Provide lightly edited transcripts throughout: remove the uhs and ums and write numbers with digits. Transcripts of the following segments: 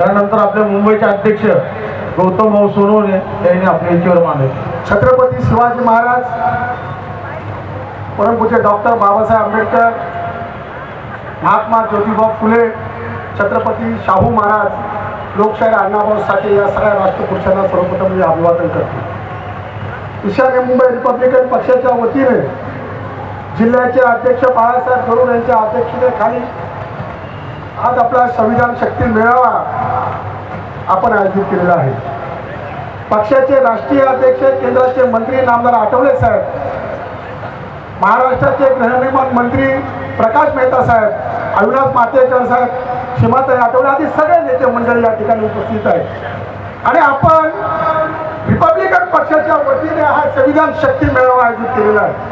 त्यानंतर आपले मुंबईचे अध्यक्ष गौतम भाऊ सोनवणे यांनी आपल्या याचीवर मांडले. छत्रपती शिवाजी महाराज, परमपूज्य डॉक्टर बाबासाहेब आंबेडकर, महात्मा ज्योतिबा फुले, छत्रपती शाहू महाराज, लोकशाहीर अण्णाभाऊ साठे या सगळ्या राष्ट्रपुरुषांना सर्वप्रथम मी अभिवादन करतो. ईशान्य मुंबई रिपब्लिकन पक्षाच्या वतीने जिल्ह्याचे अध्यक्ष बाळासाहेब थोरात यांच्या अध्यक्षतेखाली आज आपला संविधान शक्ती मेळावा आपण आयोजित केलेला आहे. पक्षाचे राष्ट्रीय अध्यक्ष, केंद्राचे मंत्री नामदार आठवले साहेब, महाराष्ट्राचे गृहनिर्माण मंत्री प्रकाश मेहता साहेब, अविनाश मातेकर साहेब, सीमाताई आठवले आदी सगळे नेते मंडळी या ठिकाणी उपस्थित आहेत. आणि आपण रिपब्लिकन पक्षाच्या वतीने हा संविधान शक्ती मेळावा आयोजित केलेला आहे.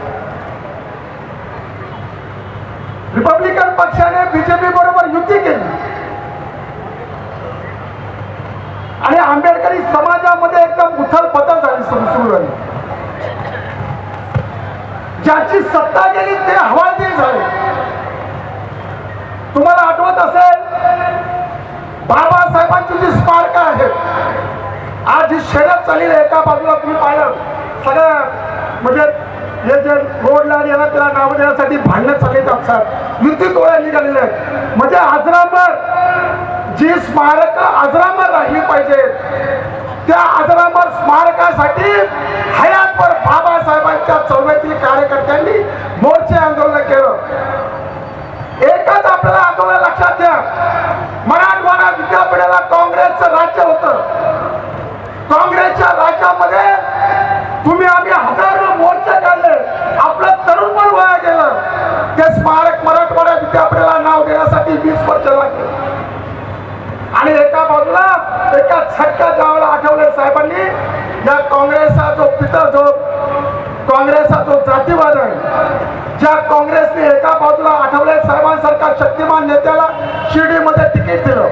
रिपब्लिकन पक्षाने बीजेपी बरोबर युती केली आणि आंबेडकरी समाजामध्ये एकदम उथलपथल झाली, सुरू झाली. ज्याची सत्ता गेली ते हवालदिल झाले. तुम्हाला आठवत असेल बाबासाहेबांची जी स्मारक आहेत, आज ही शर्यत चालली आहे. एका बाजूला तुम्ही पाहिलं सगळं म्हणजे हे जे रोडला याला त्याला नाव देण्यासाठी भांडणं चालत असतात, युती डोळ्या निघालेले आहेत. म्हणजे अजरामर जी स्मारक अजरामर राहिली पाहिजेत, त्या अजरामर स्मारकासाठी हयातभर बाबासाहेबांच्या चळवळीतील कार्यकर्त्यांनी मोर्चे आंदोलन केलं. एकच आपल्याला आंदोलन लक्षात द्या, मराठवाडा विद्यापीठाला काँग्रेसचं राज्य होतं. काँग्रेसच्या राज्यामध्ये तुम्ही आम्ही हजारो मोर्चे काढले, आपलं तरुण पण वाया गेलं. ते स्मारक मराठवाडा विद्यापीठाला नाव देण्यासाठी 20 वर्ष लागले. आणि एका बाजूला एका छटका ज्यावेळेला आठवले साहेबांनी या काँग्रेसचा जो पितर जो काँग्रेसचा जो जातीवाद आहे, ज्या काँग्रेसने एका बाजूला आठवले साहेबांसारखा शक्तिमान नेत्याला शिर्डीमध्ये तिकीट दिलं,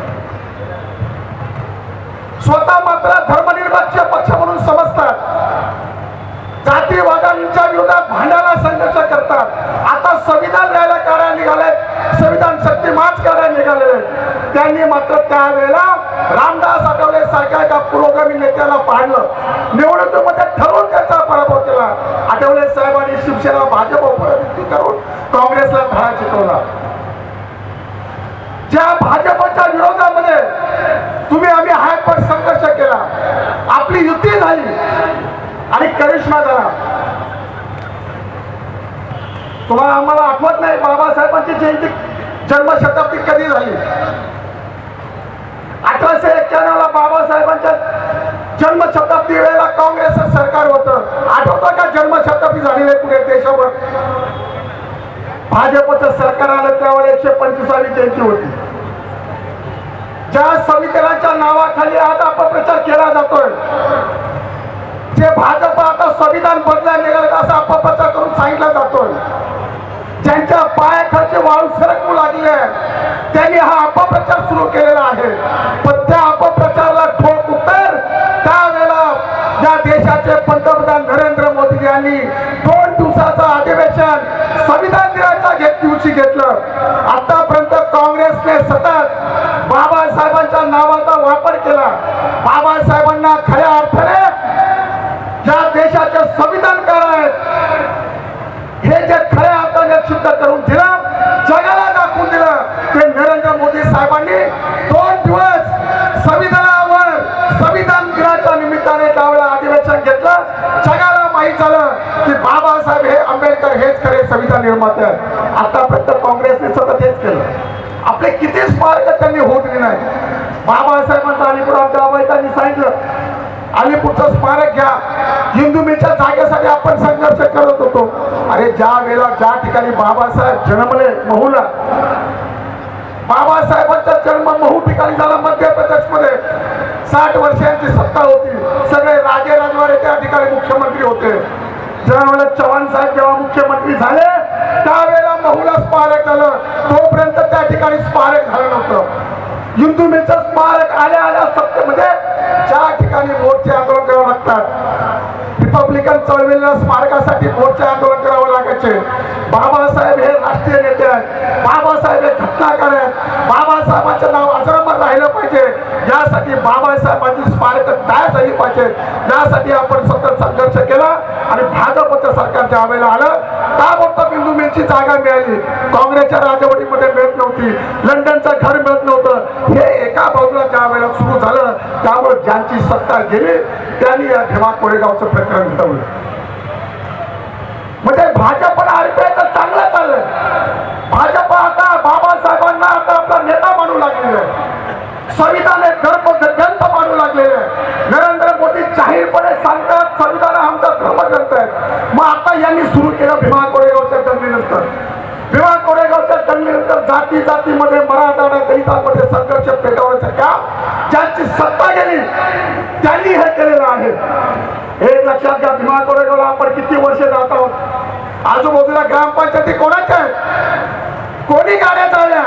स्वतः मात्र धर्मनिरपेक्ष पक्ष म्हणून समजतात, जातीवादांच्या विरोधात भांडायला संघर्ष करतात. आता संविधान लिहायला काढायला निघाले, संविधान शक्ती मार्च काढायला निघालेले. त्यांनी मात्र त्यावेळेला रामदास आठवले सारख्या एका पुरोगामी नेत्याला पाडलं, निवडणुकीमध्ये ठरवून त्याचा पराभव केला. आठवले साहेबांनी शिवसेना भाजपवर युती करून काँग्रेसला धडा शिकवला. ज्या भाजपच्या विरोधामध्ये तुम्ही आम्ही हायपर संघर्ष केला, आपली युती झाली आणि करिश्मा झाला. तुम्हाला आम्हाला आठवत नाही बाबासाहेबांची जयंती जन्मशताब्दी कधी झाली? 1891 ला बाबासाहेबांच्या जन्मशताब्दी वेळेला काँग्रेसचं सरकार होतं. आठवतं का जन्मशताब्दी झालेली पुढे देशावर? भाजपचं सरकार आलं त्यावेळेला 125वी जयंती होती. ज्या संविधानाच्या नावाखाली आज अपप्रचार केला जातोय, जे भाजप आता संविधान बदलायला निघाले असा अपप्रचार करून सांगितला जातोय, ज्यांच्या पायाखालचे वाळू सरकू लागले त्यांनी हा अपप्रचार सुरू केलेला आहे. पण त्या अपप्रचाराला ठोक उत्तर त्यावेळेला या देशाचे पंतप्रधान नरेंद्र मोदी यांनी 2 दिवसाचं अधिवेशन संविधान दिनाच्या दिवशी घेतलं. आतापर्यंत काँग्रेसने सतत बाबासाहेबांच्या नावाचा वापर केला. बाबासाहेबांना खऱ्या अर्थाने ज्या देशाचे संविधानकार आहेत हे जे खऱ्या अर्थाने सिद्ध करून दिलं, जगाला दाखवून दिलं, ते नरेंद्र मोदी साहेबांनी 2 दिवस संविधानावर संविधान दिनाच्या निमित्ताने त्यावेळेला अधिवेशन घेतलं. जगाला माहीत झालं की बाबासाहेब हे आंबेडकर हेच खरे संविधान निर्माते आहेत. आतापर्यंत काँग्रेसने सतत हेच केलं. आपले किती स्मारक त्यांनी होऊ दिली नाही. बाबासाहेबांचं अलिपुराच्या अवैधांनी सांगितलं अलिपूरचं स्मारक घ्या, हिंदू मिलच्या जागेसाठी आपण संघर्ष करत होतो. अरे ज्या वेळेला ज्या ठिकाणी बाबासाहेब जन्मले महूला, बाबासाहेबांचा जन्म महू ठिकाणी झाला मध्य प्रदेशमध्ये. 60 वर्षांची सत्ता होती, सगळे राजे राजवाडे त्या ठिकाणी मुख्यमंत्री होते. ज्यावेळेला चव्हाण साहेब जेव्हा मुख्यमंत्री झाले त्यावेळेला महूला स्मारक झालं, तोपर्यंत त्या ठिकाणी स्मारक झालं नव्हतं. हिंदू मिलचं स्मारक आल्या आल्या सत्तेमध्ये ज्या ठिकाणी मोर्चे आंदोलन करावं लागतात, रिपब्लिकन चळवळीला स्मारकासाठी मोर्चे आंदोलन करावं लागायचे. बाबासाहेब हे राष्ट्रीय नेते आहेत, बाबासाहेब हे घटनाकार आहेत, बाबासाहेबांचं नाव अजरामर राहिलं पाहिजे बाबासाहेबांची स्मारक तयार झाली पाहिजे, यासाठी आपण सतत संघर्ष केला आणि भाजपचं सरकार ज्या वेळेला आलं ताबडतोब हिंदू मिलची जागा मिळाली. काँग्रेसच्या राजवटीमध्ये मिळत नव्हती, लंडनचं घर मिळत नव्हतं. हे एका बाजूला ज्या वेळेला सुरू झालं त्यामुळे ज्यांची सत्ता गेली त्यांनी या भीमा कोरेगावचं प्रकरण मिटवलं. म्हणजे भाजप आणि आरपीआय तर चांगलं चाललंय. भाजप आता बाबासाहेबांना आता आपला नेता मानू लागलेला आहे, संविधान ग्रंथ मानू लागलेले आहे. नरेंद्र मोदी जाहीरपणे सांगतात संविधान आमचा धर्मग्रंथ आहे. मग आता यांनी सुरू केलं भीमा कोरेगावच्या दंगलीनंतर. भीमा कोरेगावच्या दंगलीनंतर जाती जातीमध्ये मराठा दलितांमध्ये संघर्ष पेटवण्याचं काम ज्यांची सत्ता गेली त्यांनी हे केलेलं आहे. हे लक्षात घ्या. भीमा कोरेगावला आपण किती वर्ष जात आहोत. आजूबाजूला ग्रामपंचायती कोणाच्या आहेत? कोणी गाड्या चालल्या,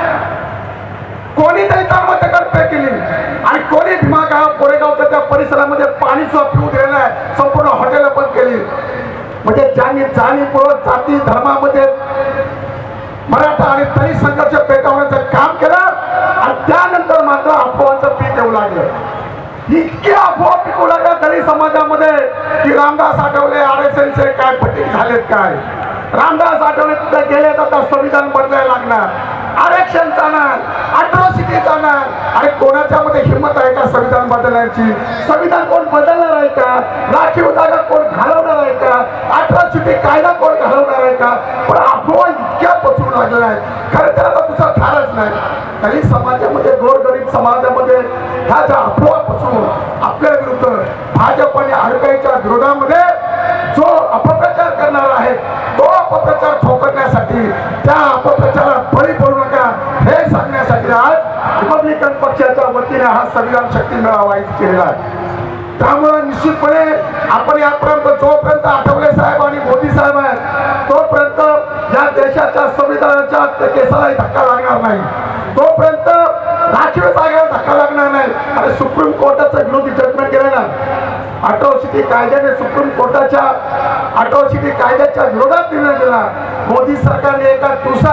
कोणी दलितांमध्ये करपे केली आणि कोणी भीमा कोरेगावच्या त्या परिसरामध्ये पाणी सुद्धा पिऊ दिलेलं आहे. संपूर्ण हॉटेल बंद केली. म्हणजे ज्यांनी जाणीवपूर्वक जाती धर्मामध्ये मराठा आणि दलित संघर्ष पेटवण्याचं काम केलं आणि त्यानंतर मात्र अफवांचं पीक येऊ लागलं. इतके अफवा पिकू लागल्या दलित समाजामध्ये की रामदास आठवले RSNचे काय फटीक झालेत काय. रामदास आठवले तिथे गेले तर संविधान बदलायला लागणार, आरक्षण जाणार, अट्रॉसिटी जाणार. आणि कोणाच्या मध्ये हिंमत आहे का संविधान बदलण्याची? संविधान कोण बदलणार आहे का? राखीव जागा कोण घालवणार आहे का? अट्रॉसिटी कायदा कोण घालवणार आहे का? पण अफवा इतक्या पसरू लागलेल्या आहेत. खरं तर आता दुसरा फारच नाही. दलित समाजामध्ये गोरगरीब समाजामध्ये ह्या ज्या अफवा पसरून आपल्या विरुद्ध भाजप आणि आरपीआयच्या विरोधामध्ये जो अपप्रचार करणार आहे तो अपप्रचार ठोकरण्यासाठी, त्या अपप्रचाराला बळी पडू नका हे सांगण्यासाठी आज रिपब्लिकन पक्षाच्या वतीने हा संविधान शक्ती मेळावा आयोजित केलेला आहे. त्यामुळे निश्चितपणे आपण यापर्यंत जोपर्यंत आठवले साहेब आणि मोदी साहेब आहेत तोपर्यंत या देशाच्या संविधानाच्या केसालाही धक्का लागणार नाही, तोपर्यंत राखीव जागेला धक्का लागणार नाही. आणि सुप्रीम कोर्टाचं विरोधी जजमेंट केलं ना, अट्रॉसिटी कायद्याने सुप्रीम कोर्टाच्या अट्रॉसिटी कायद्याच्या विरोधात निर्णय दिला. मोदी सरकारने एका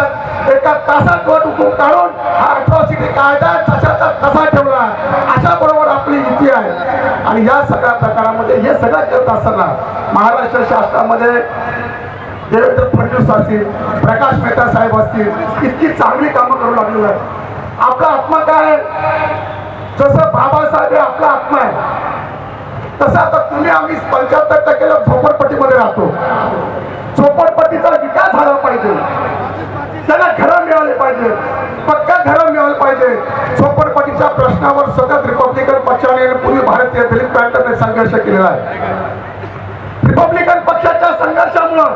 तासात हुकूम काढून हा अट्रॉसिटी कायदा तशाचा तसा ठेवला. अशा बरोबर आपली युती आहे. आणि या सगळ्या प्रकारामध्ये हे सगळं करत असताना महाराष्ट्र शासनामध्ये देवेंद्र फडणवीस असतील, प्रकाश मेहता साहेब असतील, इतकी चांगली कामं करू लागलेलं आहे. आपला आत्मा काय आहे? जसं बाबासाहेब आपला आत्मा आहे तसं आता तुम्ही आम्ही 75% झोपडपट्टीमध्ये राहतो. झोपडपट्टीचा विकास झाला पाहिजे, त्याला घरं मिळाले पाहिजे, पक्का घरं मिळाले पाहिजे. झोपडपट्टीच्या प्रश्नावर सतत रिपब्लिकन पक्षाने पूर्वी भारतीय दलित पॅटर्नने संघर्ष केलेला आहे. रिपब्लिकन पक्षाच्या संघर्षामुळं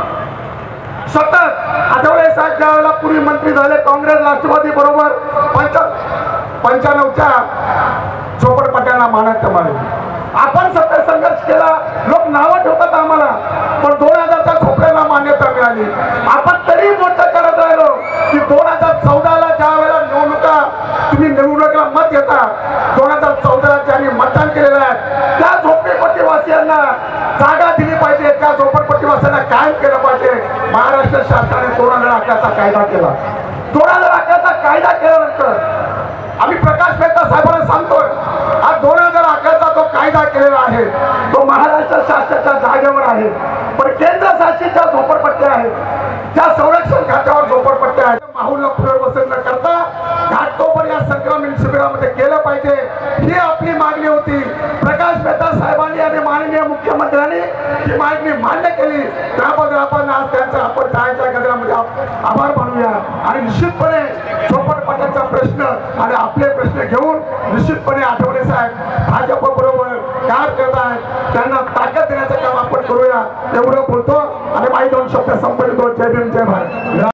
सतत आठवले साहेब ज्या वेळेला पूर्वी मंत्री झाले काँग्रेस राष्ट्रवादी बरोबर 95च्या झोपडपट्ट्यांना मान्यता मिळाली. आपण सतत संघर्ष केला. लोक नावं ठेवतात आम्हाला, पण 2000च्या झोपड्यांना मान्यता मिळाली. आपण तरी मोठं करत राहिलो की 2014ला ज्या वेळेला तुम्ही निवडणुकीला मत घेता, 2014ला ज्यांनी मतदान केलेलं आहे त्या झोपडपट्टीवासियांना जागा दिली पाहिजे, त्या झोपडपट्टीवासियांना कायम केलं पाहिजे. महाराष्ट्र शासनाने 2011चा कायदा केला. 2011चा कायदा केल्यानंतर आम्ही प्रकाश मेहता साहेबांना सांगतोय हा 2011चा जो कायदा केलेला आहे तो महाराष्ट्र शासनाच्या जागेवर आहे. पण केंद्र शासित ज्या झोपडपट्ट्या आहेत त्या संरक्षण खात्यावर झोपडपट्ट्या आहेत. माहुलला पुनर्वसन न करता घाटकोपर या संक्रमण शिबिरामध्ये केलं पाहिजे ही आपली मागणी होती. प्रकाश मेहता साहेबांनी आणि माननीय मुख्यमंत्र्यांनी ही मागणी मान्य केली. त्याबद्दल आपण आज त्यांचा आपण टाळ्याच्या गजरामध्ये आभार मानूया. आणि निश्चितपणे झोपडपट्ट्याचा प्रश्न आणि आपले प्रश्न घेऊन निश्चितपणे आठवले साहेब भाजप बरोबर कार्य करत आहेत, त्यांना ताकद देण्याचं काम आपण करूया एवढं बोलतो आणि माझे 2 शब्द संपवितो. जय भीम, जय भारत.